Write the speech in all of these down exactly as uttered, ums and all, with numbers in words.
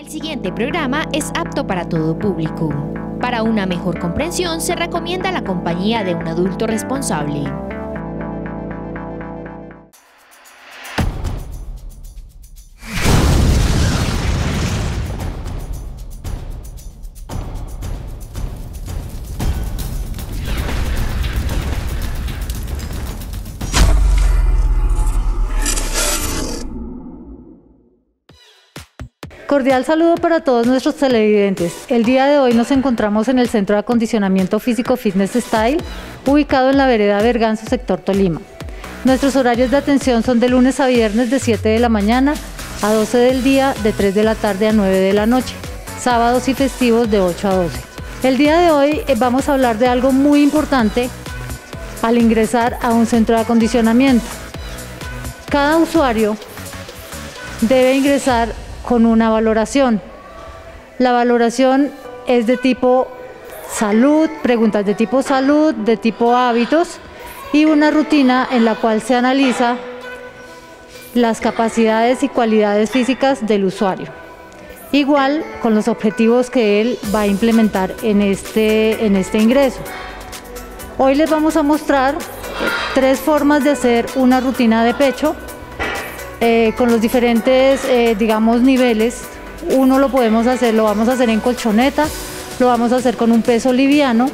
El siguiente programa es apto para todo público. Para una mejor comprensión se recomienda la compañía de un adulto responsable. Cordial saludo para todos nuestros televidentes. El día de hoy nos encontramos en el Centro de Acondicionamiento Físico Fitness Style, ubicado en la vereda Berganzo, sector Tolima. Nuestros horarios de atención son de lunes a viernes de siete de la mañana a doce del día, de tres de la tarde a nueve de la noche, sábados y festivos de ocho a doce. El día de hoy vamos a hablar de algo muy importante al ingresar a un centro de acondicionamiento. Cada usuario debe ingresar con una valoración. La valoración es de tipo salud, preguntas de tipo salud, de tipo hábitos y una rutina en la cual se analiza las capacidades y cualidades físicas del usuario. Igual con los objetivos que él va a implementar en este, en este ingreso. Hoy les vamos a mostrar tres formas de hacer una rutina de pecho. Eh, con los diferentes, eh, digamos, niveles. Uno lo podemos hacer, lo vamos a hacer en colchoneta, lo vamos a hacer con un peso liviano,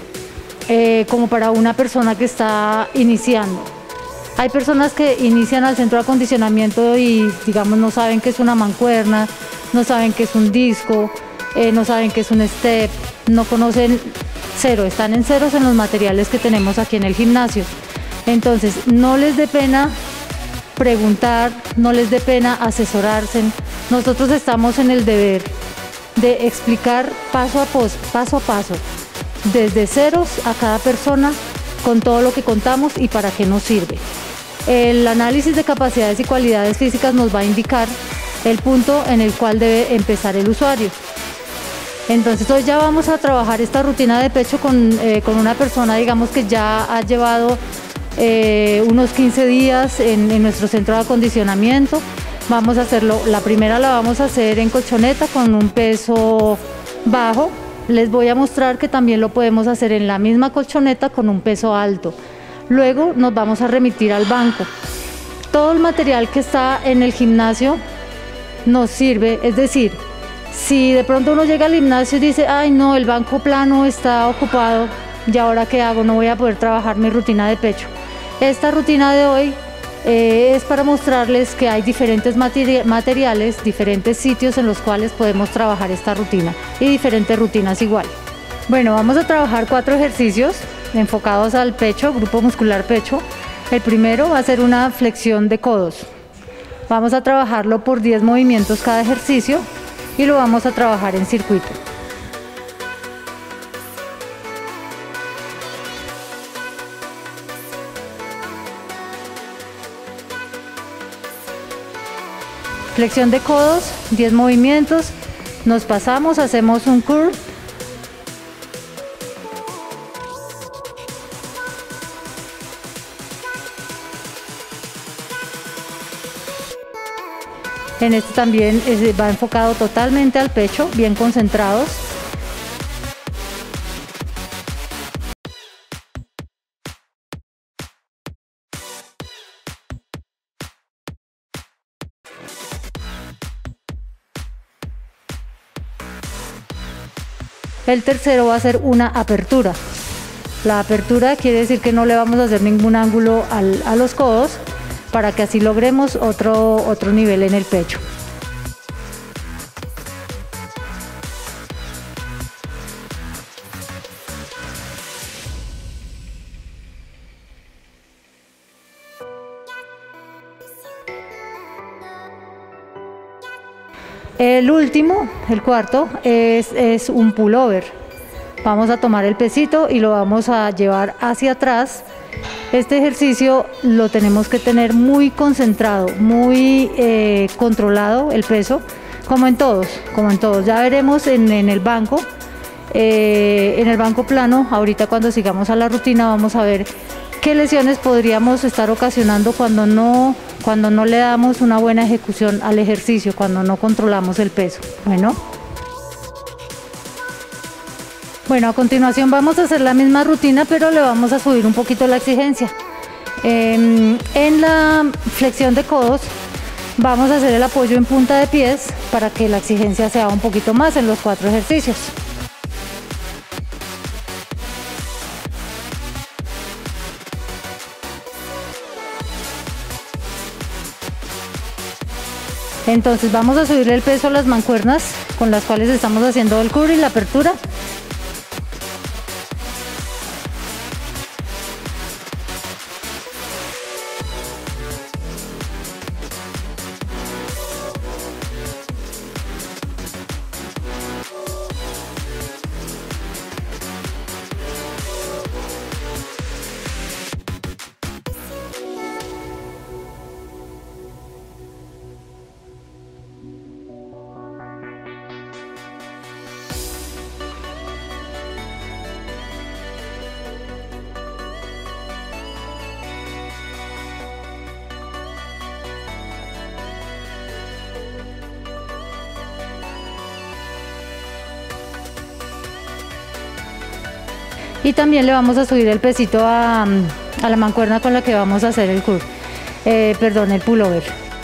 eh, como para una persona que está iniciando. Hay personas que inician al centro de acondicionamiento y, digamos, no saben qué es una mancuerna, no saben qué es un disco, eh, no saben qué es un step, no conocen cero, están en ceros en los materiales que tenemos aquí en el gimnasio. Entonces, no les dé pena preguntar, no les dé pena asesorarse. Nosotros estamos en el deber de explicar paso a paso, paso a paso, desde ceros a cada persona, con todo lo que contamos y para qué nos sirve. El análisis de capacidades y cualidades físicas nos va a indicar el punto en el cual debe empezar el usuario. Entonces hoy ya vamos a trabajar esta rutina de pecho con, eh, con una persona, digamos, que ya ha llevado Eh, unos quince días en, en nuestro centro de acondicionamiento. Vamos a hacerlo, la primera la vamos a hacer en colchoneta con un peso bajo. Les voy a mostrar que también lo podemos hacer en la misma colchoneta con un peso alto. Luego nos vamos a remitir al banco. Todo el material que está en el gimnasio nos sirve, es decir, si de pronto uno llega al gimnasio y dice, ay no, el banco plano está ocupado, ¿y ahora qué hago? No voy a poder trabajar mi rutina de pecho. Esta rutina de hoy eh, es para mostrarles que hay diferentes materi materiales, diferentes sitios en los cuales podemos trabajar esta rutina y diferentes rutinas igual. Bueno, vamos a trabajar cuatro ejercicios enfocados al pecho, grupo muscular pecho. El primero va a ser una flexión de codos. Vamos a trabajarlo por diez movimientos cada ejercicio y lo vamos a trabajar en circuito. Flexión de codos, diez movimientos, nos pasamos, hacemos un curl. En este también va enfocado totalmente al pecho, bien concentrados. El tercero va a ser una apertura. La apertura quiere decir que no le vamos a hacer ningún ángulo al, a los codos para que así logremos otro, otro nivel en el pecho. El último, el cuarto, es, es un pullover. Vamos a tomar el pesito y lo vamos a llevar hacia atrás. Este ejercicio lo tenemos que tener muy concentrado, muy eh, controlado el peso, como en todos, como en todos. Ya veremos en, en el banco, eh, en el banco plano, ahorita cuando sigamos a la rutina vamos a ver qué lesiones podríamos estar ocasionando cuando no, cuando no le damos una buena ejecución al ejercicio, cuando no controlamos el peso. Bueno. Bueno, a continuación vamos a hacer la misma rutina, pero le vamos a subir un poquito la exigencia. Eh, en la flexión de codos vamos a hacer el apoyo en punta de pies para que la exigencia sea un poquito más en los cuatro ejercicios. Entonces vamos a subirle el peso a las mancuernas con las cuales estamos haciendo el curl y la apertura. Y también le vamos a subir el pesito a, a la mancuerna con la que vamos a hacer el curl, eh, perdón, el pullover.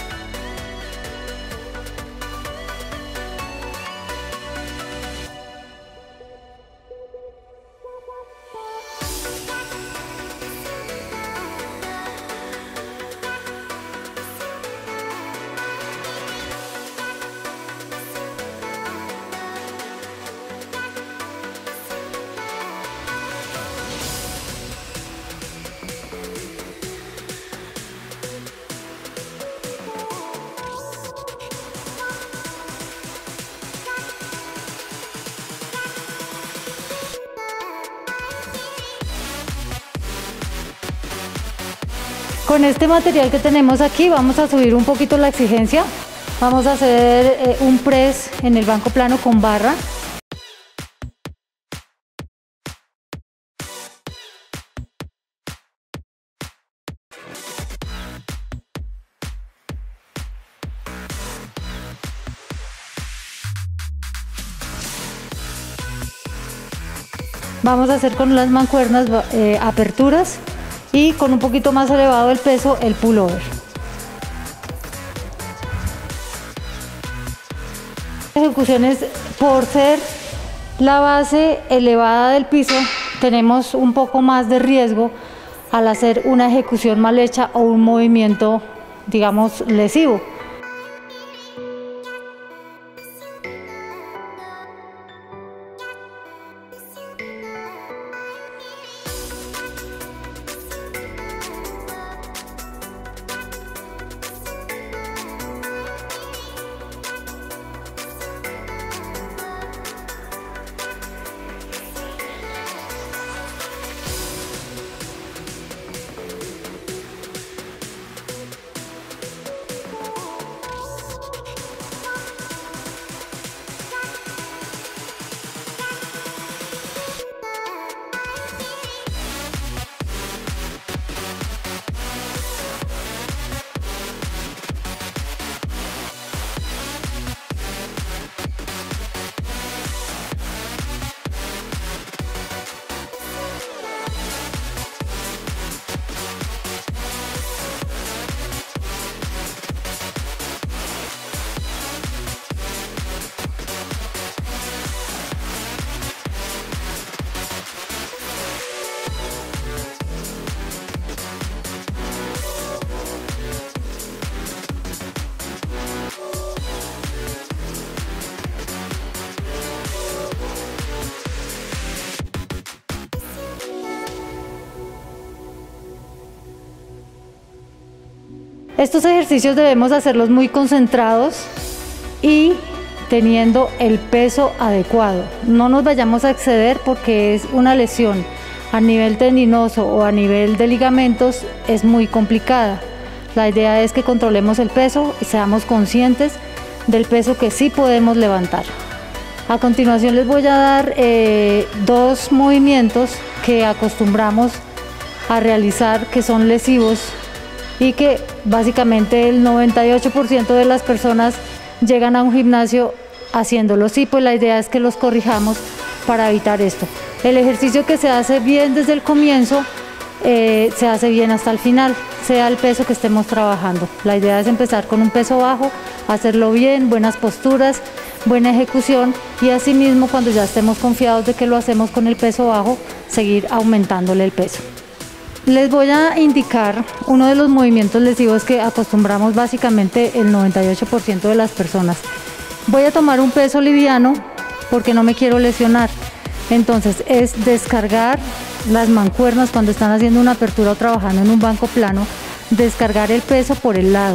Con este material que tenemos aquí vamos a subir un poquito la exigencia. Vamos a hacer eh, un press en el banco plano con barra. Vamos a hacer con las mancuernas eh, aperturas y con un poquito más elevado el peso el pullover. Ejecuciones, por ser la base elevada del piso, tenemos un poco más de riesgo al hacer una ejecución mal hecha o un movimiento, digamos, lesivo. Estos ejercicios debemos hacerlos muy concentrados y teniendo el peso adecuado. No nos vayamos a exceder porque es una lesión a nivel tendinoso o a nivel de ligamentos, es muy complicada. La idea es que controlemos el peso y seamos conscientes del peso que sí podemos levantar. A continuación les voy a dar eh, dos movimientos que acostumbramos a realizar que son lesivos y que básicamente el noventa y ocho por ciento de las personas llegan a un gimnasio haciéndolo. Sí, pues la idea es que los corrijamos para evitar esto. El ejercicio que se hace bien desde el comienzo eh, se hace bien hasta el final, sea el peso que estemos trabajando. La idea es empezar con un peso bajo, hacerlo bien, buenas posturas, buena ejecución y asimismo cuando ya estemos confiados de que lo hacemos con el peso bajo, seguir aumentándole el peso. Les voy a indicar uno de los movimientos lesivos que acostumbramos básicamente el noventa y ocho por ciento de las personas. Voy a tomar un peso liviano porque no me quiero lesionar. Entonces es descargar las mancuernas cuando están haciendo una apertura o trabajando en un banco plano, descargar el peso por el lado.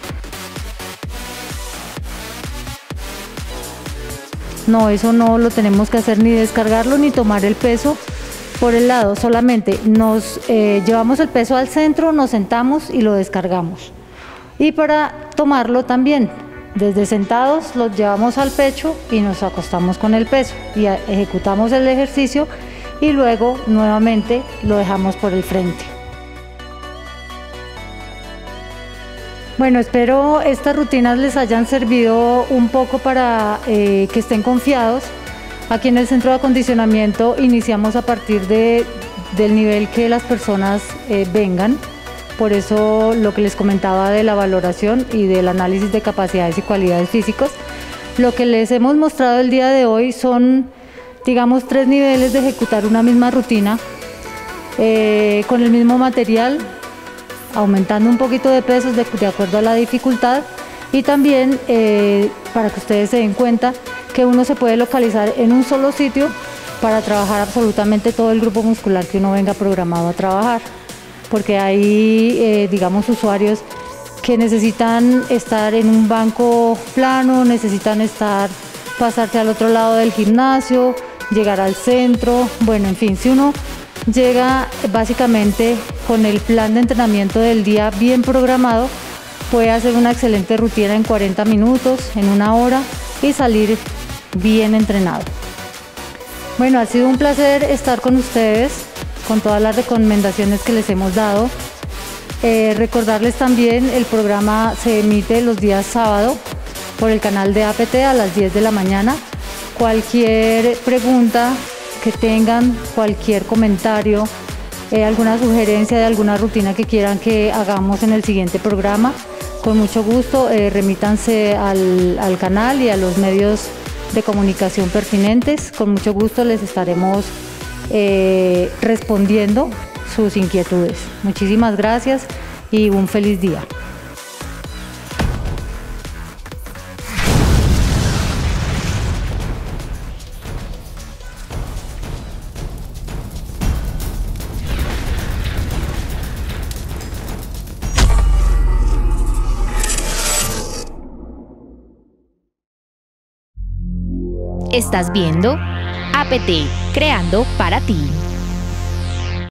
No, eso no lo tenemos que hacer, ni descargarlo ni tomar el peso por el lado, solamente nos eh, llevamos el peso al centro, nos sentamos y lo descargamos. Y para tomarlo también, desde sentados lo llevamos al pecho y nos acostamos con el peso y ejecutamos el ejercicio y luego nuevamente lo dejamos por el frente. Bueno, espero estas rutinas les hayan servido un poco para eh, que estén confiados. Aquí en el centro de acondicionamiento iniciamos a partir de, del nivel que las personas eh, vengan. Por eso lo que les comentaba de la valoración y del análisis de capacidades y cualidades físicos. Lo que les hemos mostrado el día de hoy son, digamos, tres niveles de ejecutar una misma rutina eh, con el mismo material, aumentando un poquito de pesos de, de acuerdo a la dificultad y también eh, para que ustedes se den cuenta que uno se puede localizar en un solo sitio para trabajar absolutamente todo el grupo muscular que uno venga programado a trabajar, porque hay, eh, digamos, usuarios que necesitan estar en un banco plano, necesitan estar, pasarse al otro lado del gimnasio, llegar al centro, bueno, en fin, si uno llega básicamente con el plan de entrenamiento del día bien programado, puede hacer una excelente rutina en cuarenta minutos, en una hora y salir bien entrenado. Bueno, ha sido un placer estar con ustedes, con todas las recomendaciones que les hemos dado. Eh, recordarles también, el programa se emite los días sábado por el canal de A P T a las diez de la mañana. Cualquier pregunta que tengan, cualquier comentario, eh, alguna sugerencia de alguna rutina que quieran que hagamos en el siguiente programa, con mucho gusto eh, remítanse al, al canal y a los medios de comunicación pertinentes. Con mucho gusto les estaremos eh, respondiendo sus inquietudes. Muchísimas gracias y un feliz día. Estás viendo A P T, creando para ti.